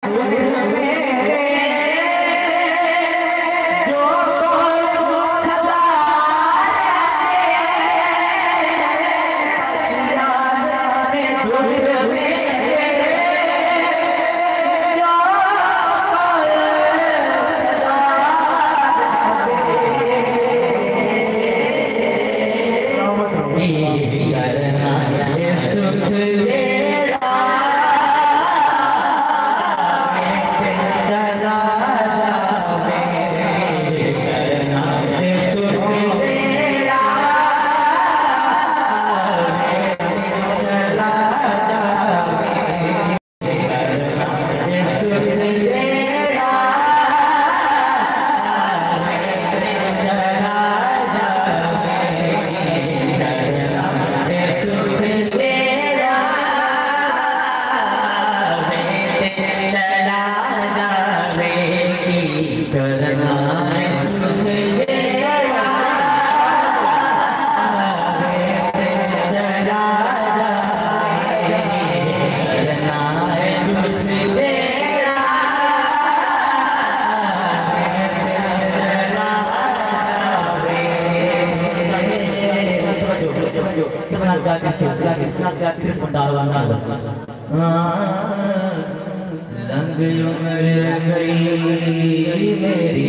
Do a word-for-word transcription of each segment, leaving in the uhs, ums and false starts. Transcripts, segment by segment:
lung उम्र गई मेरी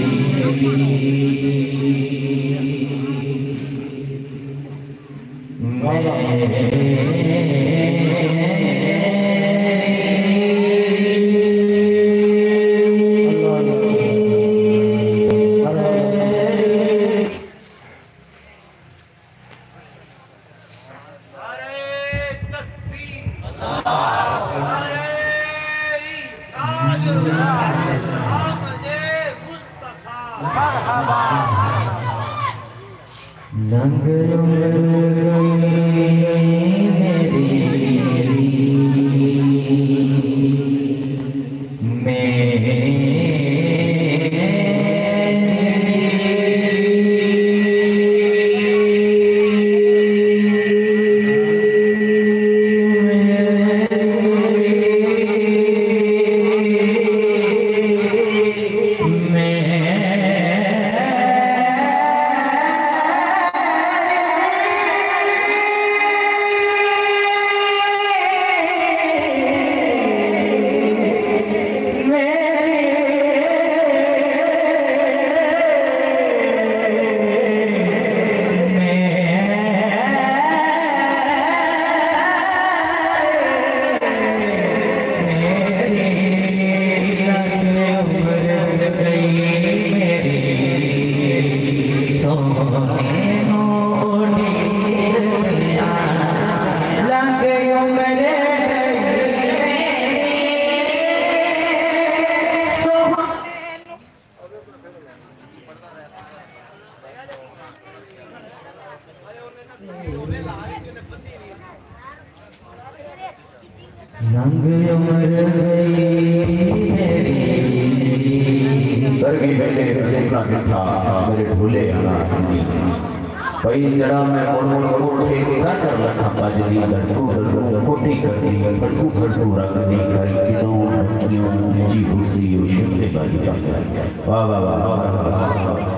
लंग उम्र गई मेरी सर की पहले सीखना सीखा मेरे भूले भाई जरा मैं मोड़ मोड़ मोड़ के क्या कर रखा बाजरी लड़कू लड़कू कोठी कर दी लड़कू लड़कू रंग नहीं करी किदों बच्चियों जी खुशी शिमले वाली वाह वाह वाह वाह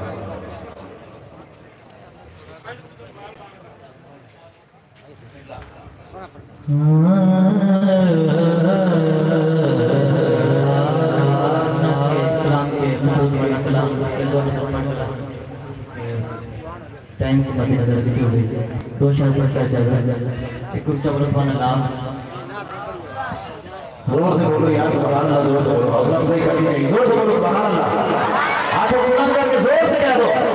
टाइम को मद्देनजर रखते हुए दो शब्द का ज्यादा एक उच्च सुभान अल्लाह जोर से बोलो यार सुभान अल्लाह जोर से बोलो हौसला अफजाई करनी चाहिए जोर से बोलो सुभान अल्लाह आंखें बुलंद करके जोर से कह दो